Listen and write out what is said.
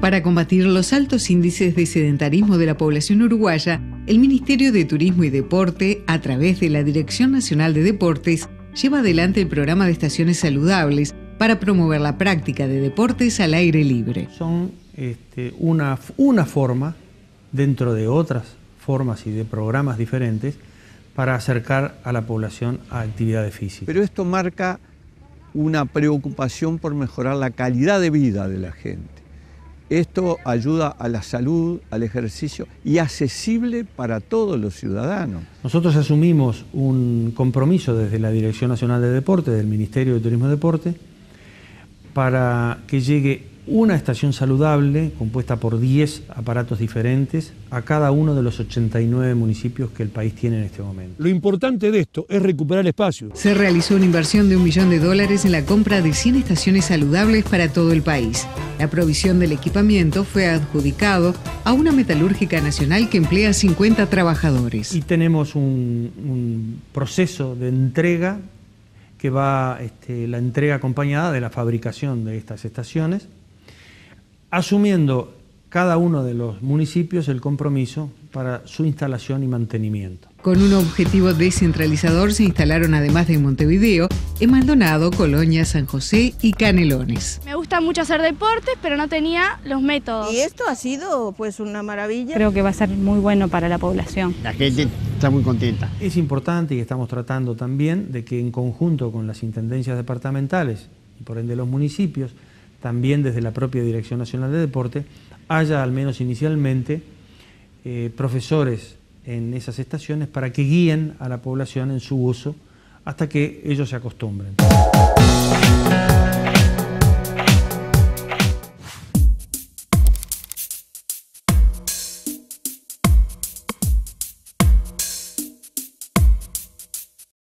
Para combatir los altos índices de sedentarismo de la población uruguaya, el Ministerio de Turismo y Deporte, a través de la Dirección Nacional de Deportes, lleva adelante el programa de estaciones saludables para promover la práctica de deportes al aire libre. Son una forma, dentro de otras formas y de programas diferentes, para acercar a la población a actividades físicas. Pero esto marca una preocupación por mejorar la calidad de vida de la gente. Esto ayuda a la salud, al ejercicio y accesible para todos los ciudadanos. Nosotros asumimos un compromiso desde la Dirección Nacional de Deporte, del Ministerio de Turismo y Deporte, para que llegue una estación saludable compuesta por 10 aparatos diferentes a cada uno de los 89 municipios que el país tiene en este momento. Lo importante de esto es recuperar espacio. Se realizó una inversión de $1 millón en la compra de 100 estaciones saludables para todo el país. La provisión del equipamiento fue adjudicado a una metalúrgica nacional que emplea 50 trabajadores. Y tenemos un proceso de entrega que va, la entrega acompañada de la fabricación de estas estaciones, asumiendo cada uno de los municipios el compromiso para su instalación y mantenimiento. Con un objetivo descentralizador se instalaron, además de en Montevideo, en Maldonado, Colonia, San José y Canelones. Me gusta mucho hacer deportes, pero no tenía los métodos. Y esto ha sido pues una maravilla. Creo que va a ser muy bueno para la población. La gente está muy contenta. Es importante y estamos tratando también de que en conjunto con las intendencias departamentales y por ende los municipios, también desde la propia Dirección Nacional de Deporte, haya al menos inicialmente profesores en esas estaciones para que guíen a la población en su uso hasta que ellos se acostumbren.